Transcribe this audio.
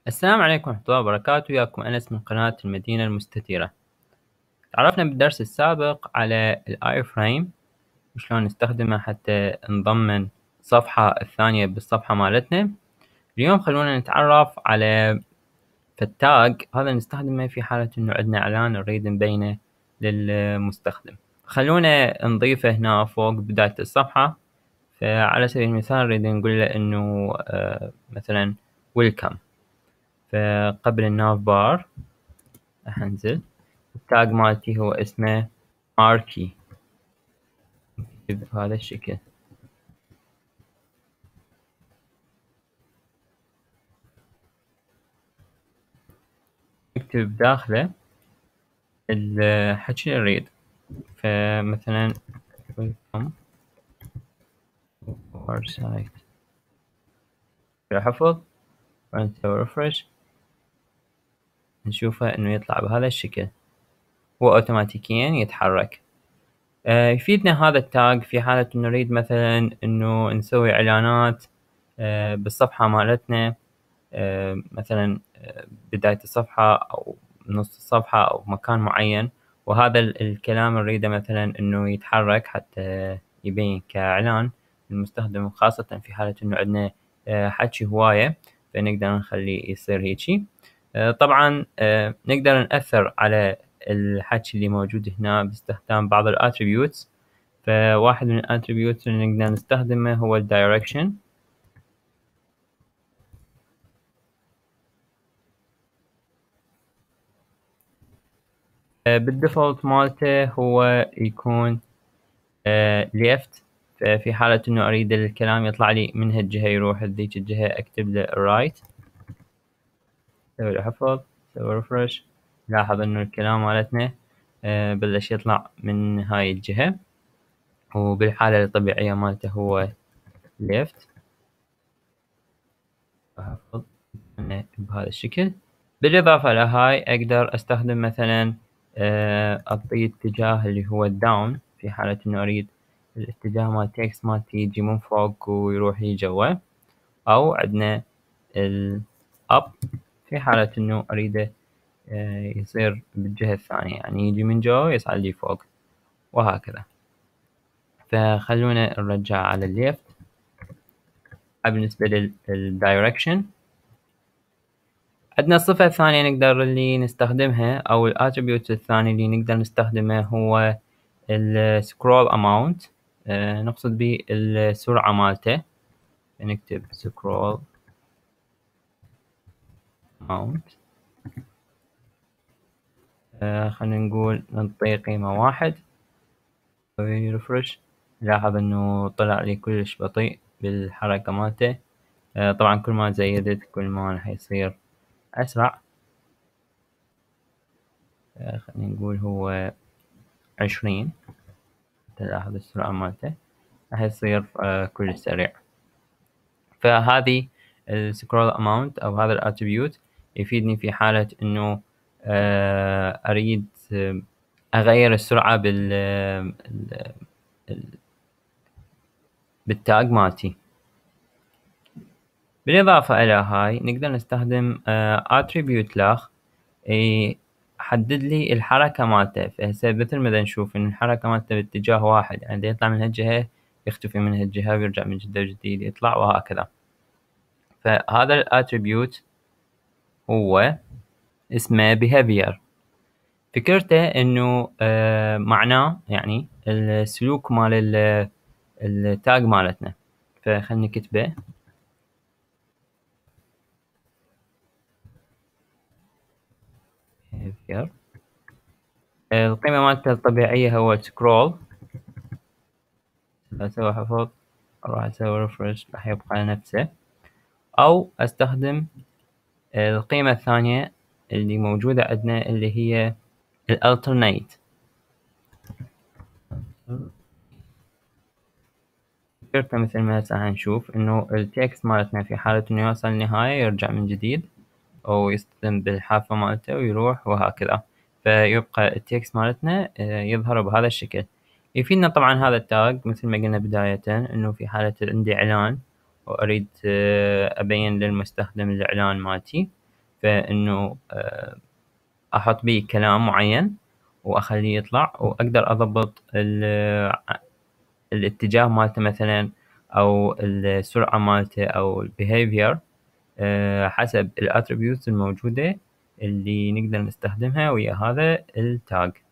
السلام عليكم ورحمة الله وبركاته. وياكم أنس من قناة المدينة المستديرة. تعرفنا بالدرس السابق على الآي فريم وشلون نستخدمه حتى نضمن الصفحة الثانية بالصفحة مالتنا. اليوم خلونا نتعرف على التاج. هذا نستخدمه في حالة إنه عندنا إعلان نريد نبينه للمستخدم. خلونا نضيفه هنا فوق بداية الصفحة. فعلى سبيل المثال نريد نقول له إنه مثلا ويلكم. فقبل الناف بار راح انزل التاج مالتي هو اسمه ماركي بهذا الشكل. نكتب داخله الحكي اللي نريد. فمثلا welcome our site. حفظ ونسوي ريفرش نشوفه انه يطلع بهذا الشكل. هو اوتوماتيكيا يتحرك. يفيدنا هذا التاج في حالة انه نريد مثلا انه نسوي اعلانات بالصفحة مالتنا. مثلا بداية الصفحة أو نص الصفحة أو مكان معين، وهذا الكلام نريده مثلا إنه يتحرك حتى يبين كإعلان للمستخدم، خاصة في حالة إنه عندنا حكي هواية فنقدر نخليه يصير هيجي. طبعا نقدر نأثر على الحكي اللي موجود هنا باستخدام بعض الاتريبيوتس. فواحد من الاتريبيوتس اللي نقدر نستخدمه هو الدايركشن. بالديفولت مالته هو يكون left. في حالة إنه أريد الكلام يطلع لي من هالجهة يروح لذيك الجهة أكتب له right. أسوي له حفظ، أسوي ريفرش، لاحظ إنه الكلام مالتنا بلش يطلع من هاي الجهة. وبالحالة الطبيعية مالته هو left. أحفظ بهذا الشكل. بالإضافة لهاي أقدر أستخدم مثلا أعطيه اتجاه اللي هو الداون في حالة إنه أريد الاتجاه مال التكست مالتي يجي من فوق ويروح جوا. أو عندنا الأب في حالة إنه أريده يصير بالجهة الثانية، يعني يجي من جوا يصعد لي فوق وهكذا. فخلونا نرجع على الليفت. بالنسبة للدايركشن عندنا الصفة الثانية نقدر اللي نستخدمها أو الاتريبيوت الثاني اللي نقدر نستخدمه هو السكرول أماونت. نقصد به السرعة مالته. نكتب سكرول أماونت. خلينا نقول نعطيه قيمة 1. نسوي ريفرش نلاحظ إنه طلع لي كلش بطيء بالحركة مالته. طبعا كل ما زيدت كل ما راح يصير أسرع. خلينا نقول هو 20. تلاحظ السرعة مالته راح يصير كلش سريع. فهذه السكرول اماونت او هذا الاتريبيوت يفيدني في حالة انه اريد اغير السرعة بالتاج مالتي. بالاضافة الى هاي نقدر نستخدم اتريبيوت لاخ يحدد لي الحركة مالته. فهسه مثل ما نشوف ان الحركة مالته باتجاه واحد، يعني يطلع من هالجهة يختفي من هالجهة ويرجع من جدة جديد يطلع وهكذا. فهذا الاتريبيوت هو اسمه behavior. فكرته انه معناه يعني السلوك مال التاج مالتنا. فخلني نكتبه behavior. القيمة مالته الطبيعية هو scroll. اسوي حفظ اروح اسوي refresh راح يبقى نفسه. او استخدم القيمة الثانية اللي موجودة عندنا اللي هي alternate. فكرته مثل ما هسه هنشوف انه التكست مالتنا في حالة انه يوصل النهاية يرجع من جديد أو يصطدم بالحافة مالته ويروح وهكذا. فيبقى التكست مالتنا يظهر بهذا الشكل. يفيدنا طبعا هذا التاج مثل ما قلنا بداية إنه في حالة عندي إعلان وأريد أبين للمستخدم الإعلان مالتي. فإنه أحط بيه كلام معين وأخليه يطلع، وأقدر أضبط الاتجاه مالته مثلا، أو السرعة مالته، أو البيهيفير، حسب الاتريبيوتس الموجودة اللي نقدر نستخدمها ويا هذا التاج.